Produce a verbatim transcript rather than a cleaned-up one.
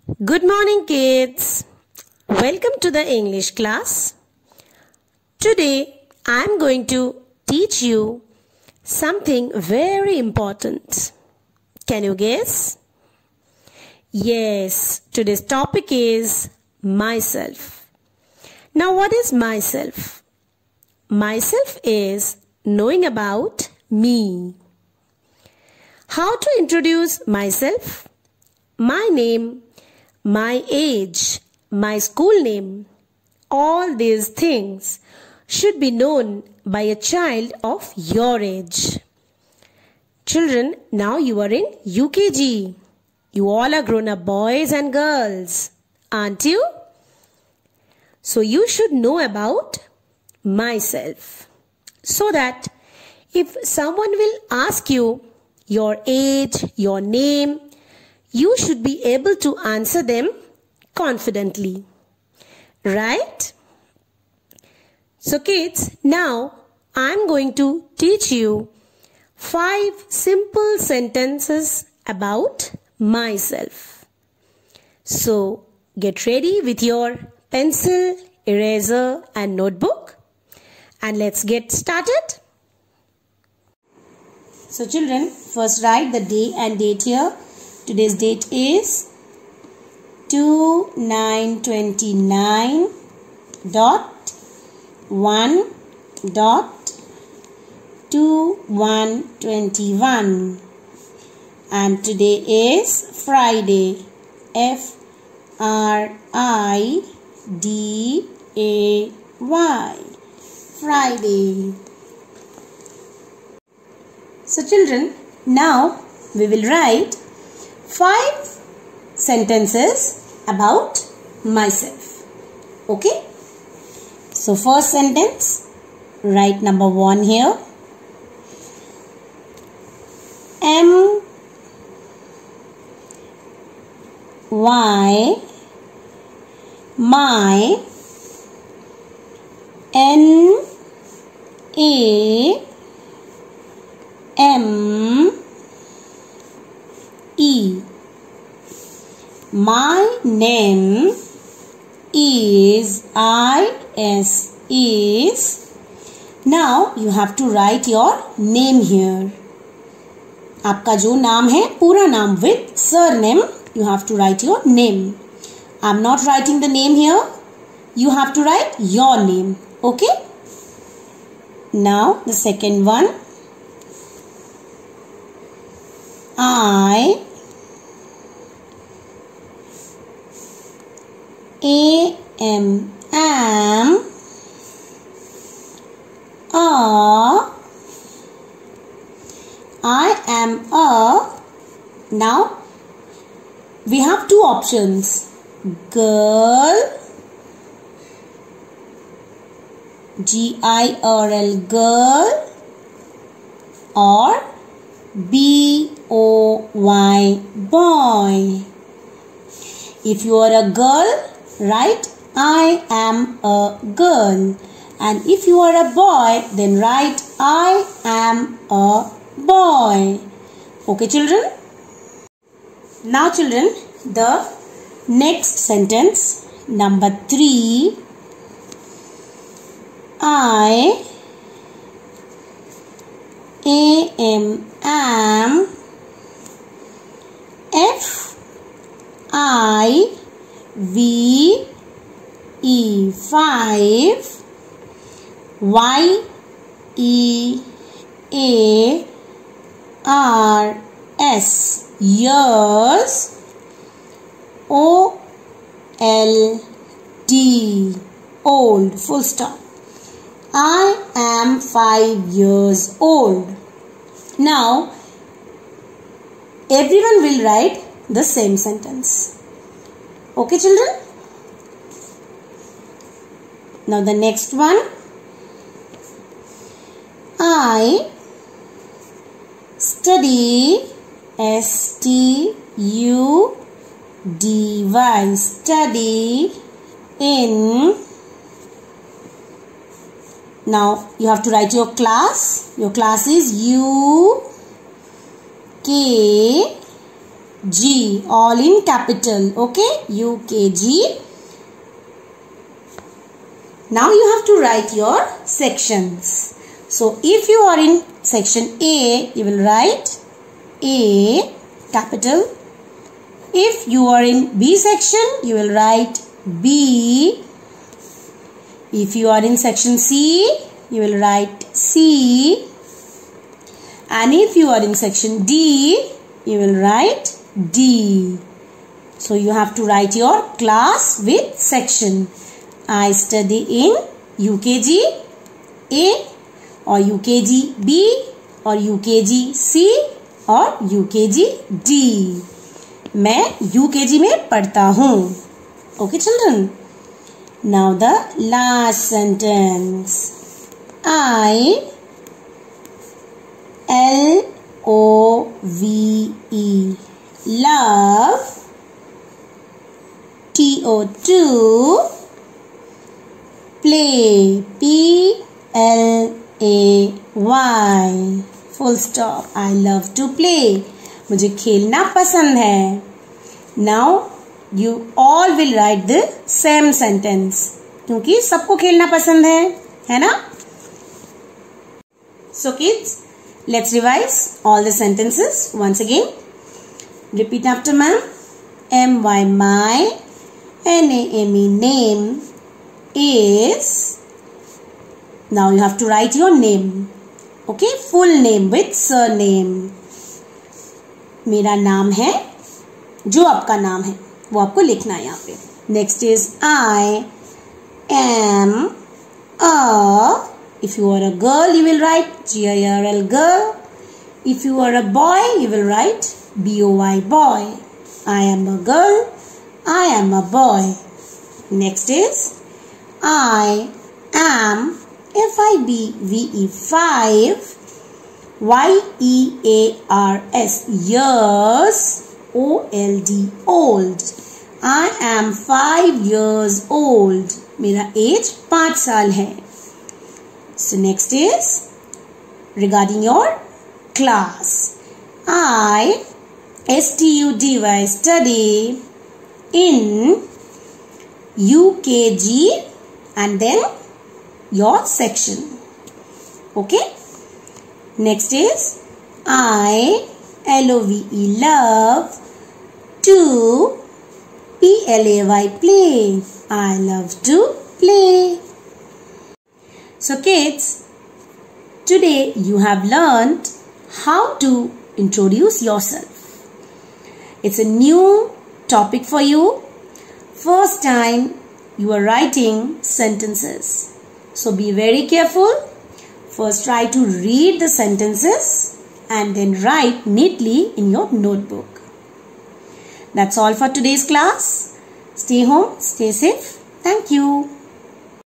Good morning, kids. Welcome to the English class. Today, I am going to teach you something very important. Can you guess? Yes, today's topic is myself. Now, what is myself? Myself is knowing about me. How to introduce myself? My name, my age, my school name, all these things should be known by a child of your age. Children, now you are in U K G. You all are grown-up boys and girls, aren't you? So you should know about myself, so that if someone will ask you your age, your name, you should be able to answer them confidently. Right? So kids, now I am going to teach you five simple sentences about myself. So get ready with your pencil, eraser and notebook, and let's get started. So children, first write the day and date here. Today's date is two nine twenty-nine dot one dot two one twenty-one, and today is Friday. F R I D A Y, Friday. So children, now we will write five sentences about myself. Okay? So first sentence, write number one here. M Y my N A M E. My name is I S is. Now you have to write your name here. आपका जो नाम है पूरा नाम with surname, you have to write your name. I'm not writing the name here. You have to write your name. Okay? Now the second one. I A M am a I am a. Now we have two options, girl, G I R L, girl, or B O Y, boy. If you are a girl, write I am a girl, and if you are a boy, then write I am a boy. Okay children? Now children, the next sentence, number three. I A M am F I V E five Y E A R S years O L D old, full stop. I am five years old. Now everyone will write the same sentence. Okay children? Now the next one. I study, S T U D Y, study in. Now you have to write your class. Your class is U K G, all in capital. Okay, U K G. Now you have to write your sections. So if you are in section A, you will write A, capital. If you are in B section, you will write B. If you are in section C, you will write C. And if you are in section D, you will write D. So you have to write your class with section. I study in U K G A or U K G B or U K G C और U K G D. मैं U K G में पढ़ता हूँ. Okay, children. Now the last sentence. I L O V E love. T O two play. P L A Y full stop. I love to play. मुझे खेलना पसंद है. Now you all will write the same sentence क्योंकि सबको खेलना पसंद है, है ना? So kids, let's revise all the sentences once again. Repeat after ma'am. M Y my, N A M E name is. Now you have to write your name. Okay, full name with surname. मेरा नाम है, जो आपका नाम है वो आपको लिखना है यहाँ पे. Next is I am a. If you are a girl, you will write G I R L girl. If you are a boy, you will write B O Y boy. I am a girl. I am a boy. Next is I am F I B V E five. Y E A R S years. O L D old. I am five years old. मेरा age पाँच साल है. So next is regarding your class. I S T U D Y study in U K G and then your section. Okay. Next is I L O V E love to P L A Y play. I love to play. So kids, today you have learned how to introduce yourself. It's a new topic for you. First time you are writing sentences. So be very careful. First try to read the sentences and then write neatly in your notebook. That's all for today's class. Stay home, stay safe. Thank you.